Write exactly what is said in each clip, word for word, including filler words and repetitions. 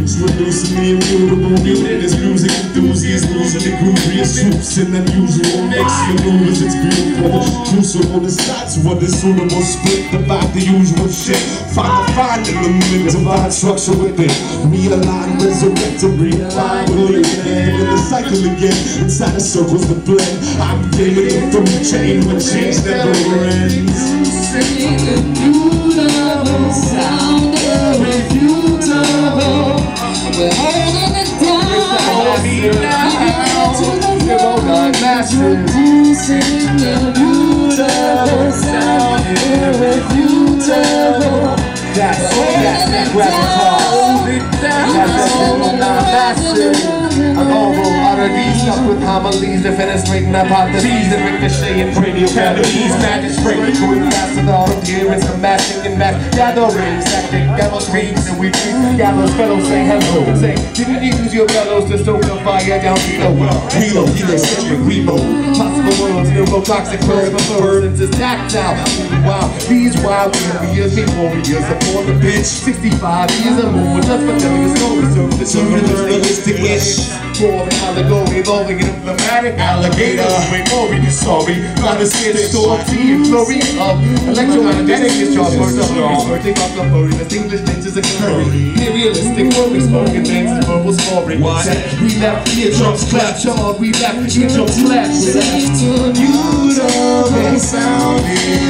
Introducing the immutable mutant as music enthusiasts, losing the grooviest swoops in unusual mix. Maneuvers, it's beautiful. Crucible decides what is suitable. Split, divide the usual shit. Find the fine element, divine structure within. Realign, resurrect, and realign. Put it in the cycle again. Inside the circles that blend. I'm gaming from the chain when change never ends. Sing the beautiful sound, irrefutable. We're holding it down. Introducing the beautiful sound, irrefutable. That's that's that hold it down. That's that I'm over out of these stuck with homilies, defenestrating hypotheses and ricocheting cranial cavities. Magistrate, going fast without appearance, amassing and mass gathering, sacking gallows rings, and we treat gallows fellows say hello. Say, didn't you use your bellows to stoke the fire down below? Reload, heliocentric, remote. Possible worlds, neurotoxic bird, but burdens is tactile. Wow, these wild warriors, me warriors, upon the bitch. sixty-five years or more, just for telling a story. So the Surrealistic ish. More of an allegory, evolving an emblematic alligator. Wait, Maury, sorry, not a skid store, tea and glory of electromagnetic discharge. Words of law, take off the furry, the English natures of curry. Realistic, worry, smoking things, verbal scoring. We left eardrums clap, charred, we left eardrums clap. Beautiful sound,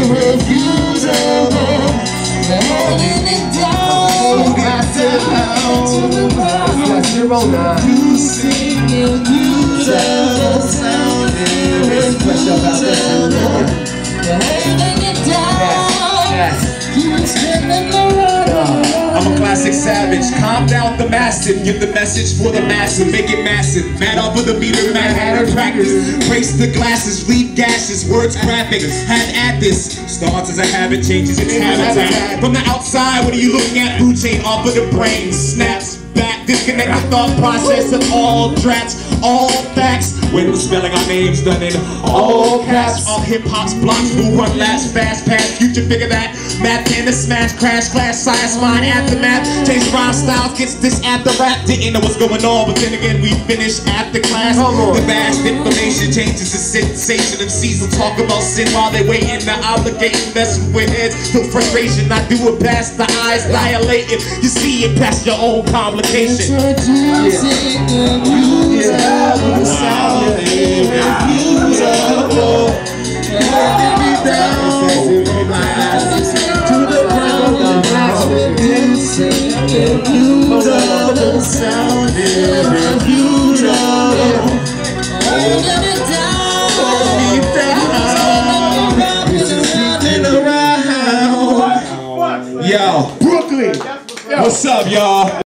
irrefutable. We're holding it down. Back to the house. To the ground. Zero nine. You sing your beautiful sound, irrefutable. We're holding it down. Yes. You spinning the rudder. I'm a classic savage, calm down the massive. Give the message for the massive, make it massive. Mad off of the meter, mad had her practice. Brace the glasses, leave gases, words graphic. Had at this, starts as a habit, changes its habitat. From the outside, what are you looking at? Food chain off of the brain, snaps back. Disconnect the thought process of all tracks, all facts. When we're spelling our names done in all caps. All hip-hop's blocks will run last, fast, past, future, figure that. Math in the smash, crash, clash, science, mind, aftermath. Change rhyme styles, gets this after rap. Didn't know what's going on, but then again we finish after class. The vast information changes the sensation of season. Talk about sin while they waiting, the obligating, messing with heads till frustration. I do it past the eyes, dilating. You see it past your own complication. Introducing the beautiful sound, irrefutable. Holding it down to the ground. Introducing the beautiful sound, irrefutable. Holding it down. This is spinning around. Yo, Brooklyn, what's up, y'all?